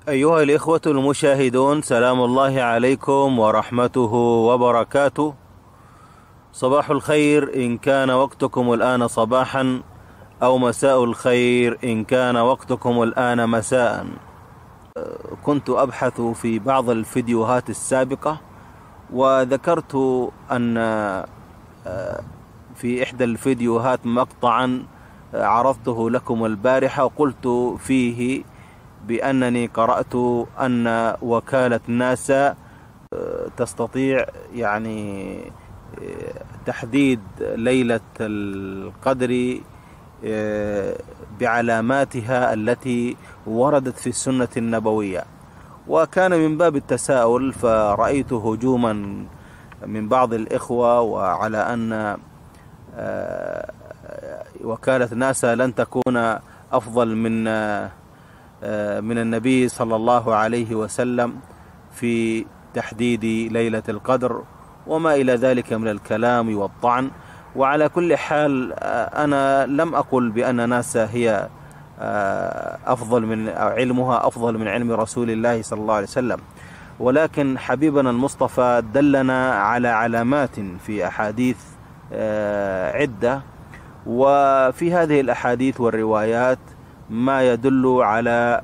أيها الإخوة المشاهدون، سلام الله عليكم ورحمته وبركاته. صباح الخير إن كان وقتكم الآن صباحا، أو مساء الخير إن كان وقتكم الآن مساء. كنت أبحث في بعض الفيديوهات السابقة، وذكرت أن في إحدى الفيديوهات مقطعا عرضته لكم البارحة، وقلت فيه بأنني قرأت أن وكالة ناسا تستطيع تحديد ليلة القدر بعلاماتها التي وردت في السنة النبوية. وكان من باب التساؤل، فرأيت هجوما من بعض الإخوة وعلى أن وكالة ناسا لن تكون أفضل من النبي صلى الله عليه وسلم في تحديد ليلة القدر وما إلى ذلك من الكلام والطعن. وعلى كل حال أنا لم أقل بأن ناسا هي علمها أفضل من علم رسول الله صلى الله عليه وسلم، ولكن حبيبنا المصطفى دلنا على علامات في أحاديث عدة، وفي هذه الأحاديث والروايات ما يدل على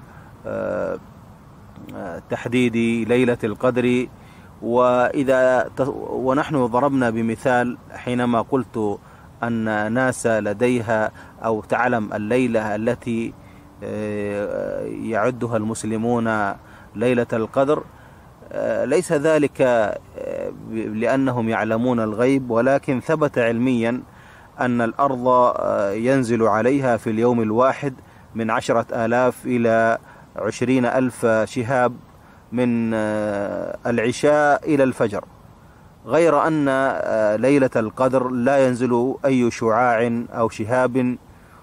تحديد ليلة القدر. ونحن ضربنا بمثال حينما قلت أن ناسا لديها أو تعلم الليلة التي يعدها المسلمون ليلة القدر. ليس ذلك لأنهم يعلمون الغيب، ولكن ثبت علميا أن الأرض ينزل عليها في اليوم الواحد من 10,000 إلى 20,000 شهاب من العشاء إلى الفجر، غير أن ليلة القدر لا ينزل أي شعاع أو شهاب.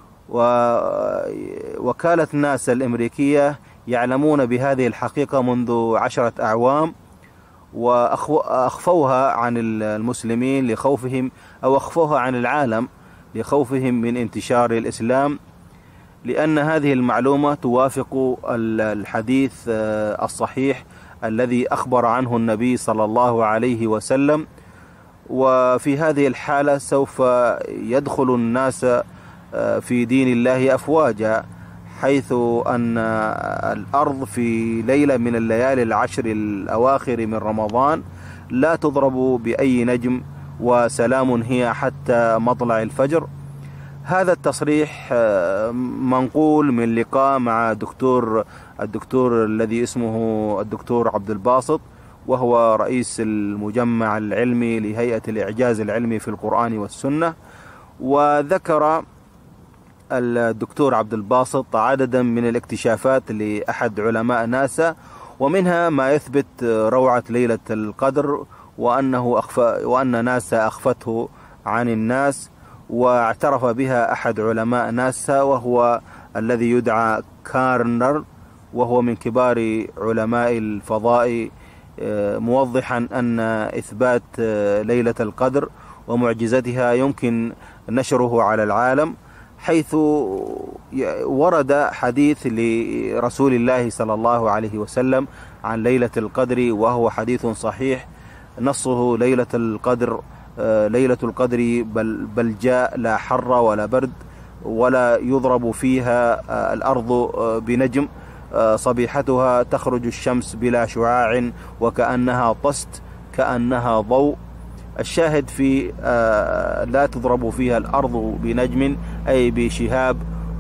ووكالة ناسا الأمريكية يعلمون بهذه الحقيقة منذ 10 أعوام، وأخفوها عن المسلمين لخوفهم، أو أخفوها عن العالم لخوفهم من انتشار الإسلام، لأن هذه المعلومة توافق الحديث الصحيح الذي أخبر عنه النبي صلى الله عليه وسلم. وفي هذه الحالة سوف يدخل الناس في دين الله أفواجا، حيث أن الأرض في ليلة من الليالي العشر الأواخر من رمضان لا تضرب بأي نجم، وسلام هي حتى مطلع الفجر. هذا التصريح منقول من لقاء مع الدكتور الذي اسمه الدكتور عبد الباسط، وهو رئيس المجمع العلمي لهيئة الإعجاز العلمي في القرآن والسنة. وذكر الدكتور عبد الباسط عددا من الاكتشافات لأحد علماء ناسا، ومنها ما يثبت روعة ليلة القدر، وأن ناسا أخفته عن الناس، واعترف بها أحد علماء ناسا وهو الذي يدعى كارنر، وهو من كبار علماء الفضاء، موضحا أن إثبات ليلة القدر ومعجزتها يمكن نشره على العالم، حيث ورد حديث لرسول الله صلى الله عليه وسلم عن ليلة القدر، وهو حديث صحيح نصه ليلة القدر بلجاء، لا حر ولا برد، ولا يضرب فيها الأرض بنجم، صبيحتها تخرج الشمس بلا شعاع وكأنها طست، كأنها ضوء. الشاهد في لا تضرب فيها الأرض بنجم أي بشهاب.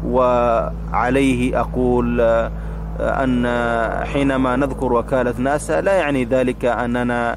وعليه أقول أن حينما نذكر وكالة ناسا لا يعني ذلك أننا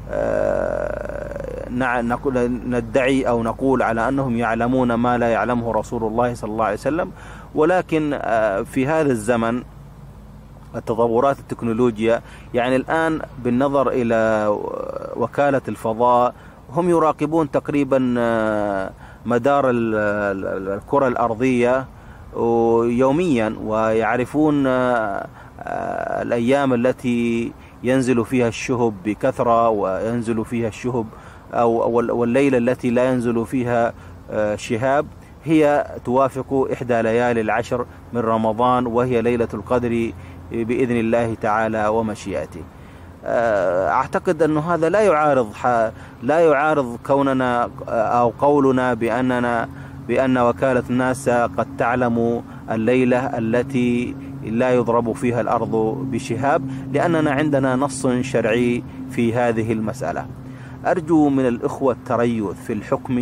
ندعي أو نقول على أنهم يعلمون ما لا يعلمه رسول الله صلى الله عليه وسلم، ولكن في هذا الزمن التطورات التكنولوجيا، الآن بالنظر إلى وكالة الفضاء هم يراقبون تقريبا مدار الكرة الأرضية يوميا، ويعرفون الأيام التي ينزل فيها الشهب بكثرة، وينزل فيها الشهب والليلة التي لا ينزل فيها شهاب هي توافق إحدى ليالي العشر من رمضان، وهي ليلة القدر بإذن الله تعالى ومشيئته. أعتقد أن هذا لا يعارض كوننا أو قولنا بأن وكالة ناسا قد تعلم الليلة التي لا يضرب فيها الأرض بشهاب، لأننا عندنا نص شرعي في هذه المسألة. أرجو من الإخوة التريث في الحكم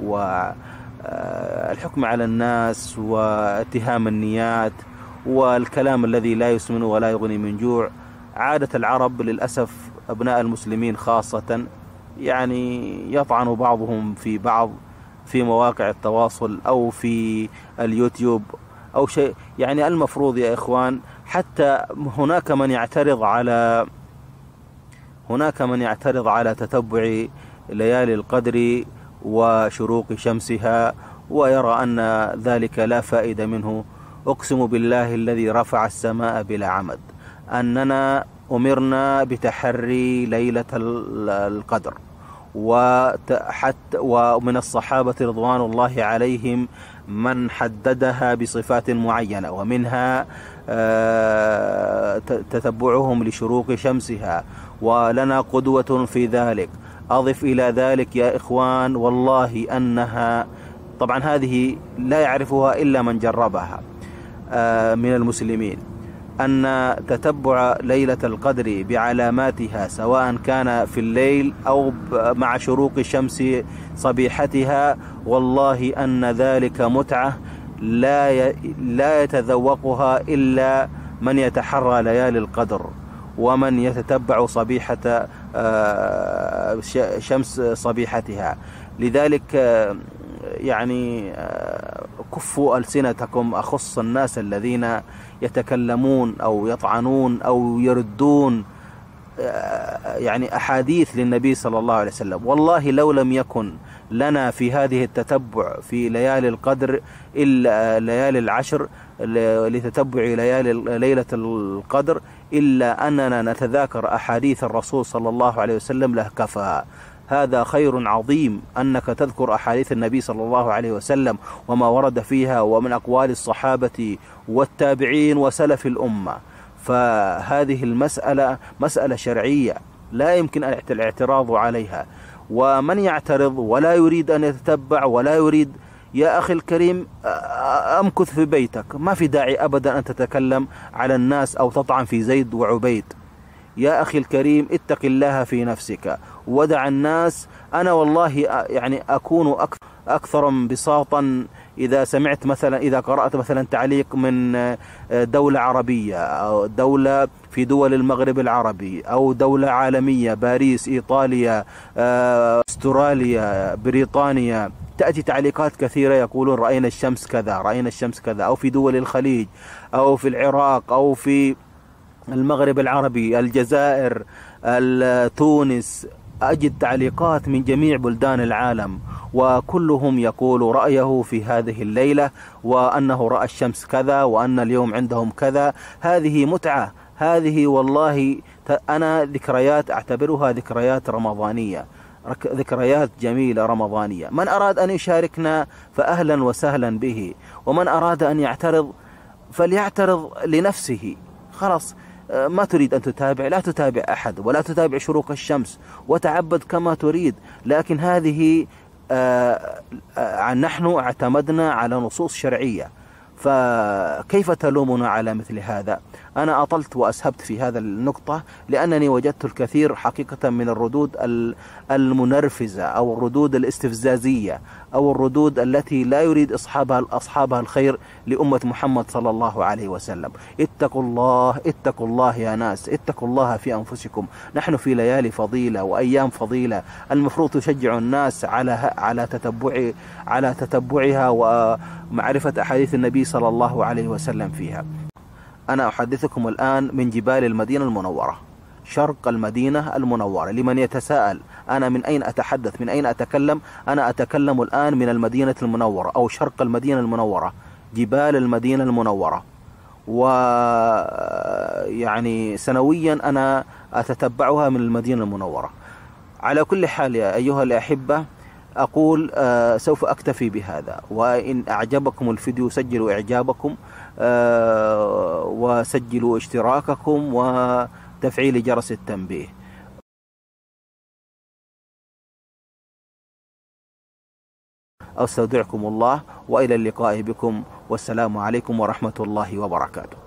والحكم على الناس واتهام النيات والكلام الذي لا يسمن ولا يغني من جوع. عادة العرب للأسف، أبناء المسلمين خاصة، يعني يطعن بعضهم في بعض في مواقع التواصل أو في اليوتيوب أو شيء. يعني المفروض يا إخوان، حتى هناك من يعترض على تتبع ليالي القدر وشروق شمسها ويرى أن ذلك لا فائدة منه. أقسم بالله الذي رفع السماء بلا عمد أننا أمرنا بتحري ليلة القدر، ومن الصحابة رضوان الله عليهم من حددها بصفات معينة، ومنها تتبعهم لشروق شمسها، ولنا قدوة في ذلك. أضف إلى ذلك يا إخوان والله أنها طبعا هذه لا يعرفها إلا من جربها من المسلمين، أن تتبع ليلة القدر بعلاماتها سواء كان في الليل أو مع شروق الشمس صبيحتها، والله أن ذلك متعة لا يتذوقها إلا من يتحرى ليالي القدر ومن يتتبع صبيحة شمس صبيحتها. لذلك يعني كفوا ألسنتكم، أخص الناس الذين يتكلمون أو يطعنون أو يردون يعني أحاديث للنبي صلى الله عليه وسلم. والله لو لم يكن لنا في هذه التتبع في ليالي القدر إلا ليالي العشر لتتبع ليلة القدر إلا أننا نتذاكر أحاديث الرسول صلى الله عليه وسلم له كفى. هذا خير عظيم أنك تذكر أحاديث النبي صلى الله عليه وسلم وما ورد فيها ومن أقوال الصحابة والتابعين وسلف الأمة. فهذه المسألة مسألة شرعية لا يمكن الاعتراض عليها. ومن يعترض ولا يريد أن يتتبع ولا يريد، يا أخي الكريم أمكث في بيتك، ما في داعي أبدا أن تتكلم على الناس أو تطعن في زيد وعبيد. يا أخي الكريم اتق الله في نفسك ودع الناس. أنا والله يعني أكون أكثر انبساطا إذا سمعت مثلا، إذا قرأت مثلا تعليق من دولة عربية أو دولة في دول المغرب العربي أو دولة عالمية، باريس، إيطاليا، أستراليا، بريطانيا، تأتي تعليقات كثيرة يقولون رأينا الشمس كذا، رأينا الشمس كذا، أو في دول الخليج أو في العراق أو في المغرب العربي، الجزائر، تونس. أجد تعليقات من جميع بلدان العالم وكلهم يقول رأيه في هذه الليلة وأنه رأى الشمس كذا وأن اليوم عندهم كذا. هذه متعة، هذه والله أنا ذكريات أعتبرها ذكريات رمضانية، ذكريات جميلة رمضانية. من أراد أن يشاركنا فأهلا وسهلا به، ومن أراد أن يعترض فليعترض لنفسه. خلاص، ما تريد أن تتابع لا تتابع أحد ولا تتابع شروق الشمس وتعبد كما تريد. لكن هذه نحن اعتمدنا على نصوص شرعية، فكيف تلومنا على مثل هذا؟ أنا أطلت وأسهبت في هذا النقطة لأنني وجدت الكثير حقيقة من الردود المنرفزة أو الردود الاستفزازية أو الردود التي لا يريد أصحابها الخير لأمة محمد صلى الله عليه وسلم. اتقوا الله، اتقوا الله يا ناس، اتقوا الله في أنفسكم. نحن في ليالي فضيلة وأيام فضيلة، المفروض تشجع الناس على تتبعها ومعرفة أحاديث النبي صلى الله عليه وسلم فيها. أنا أحدثكم الآن من جبال المدينة المنورة، شرق المدينة المنورة. لمن يتساءل أنا من أين أتحدث، من أين أتكلم، أنا أتكلم الآن من المدينة المنورة أو شرق المدينة المنورة، جبال المدينة المنورة. ويعني سنويا أنا أتتبعها من المدينة المنورة. على كل حال يا أيها الأحبة، أقول سوف أكتفي بهذا، وإن أعجبكم الفيديو سجلوا إعجابكم وسجلوا اشتراككم وتفعيل جرس التنبيه. أستودعكم الله وإلى اللقاء بكم، والسلام عليكم ورحمة الله وبركاته.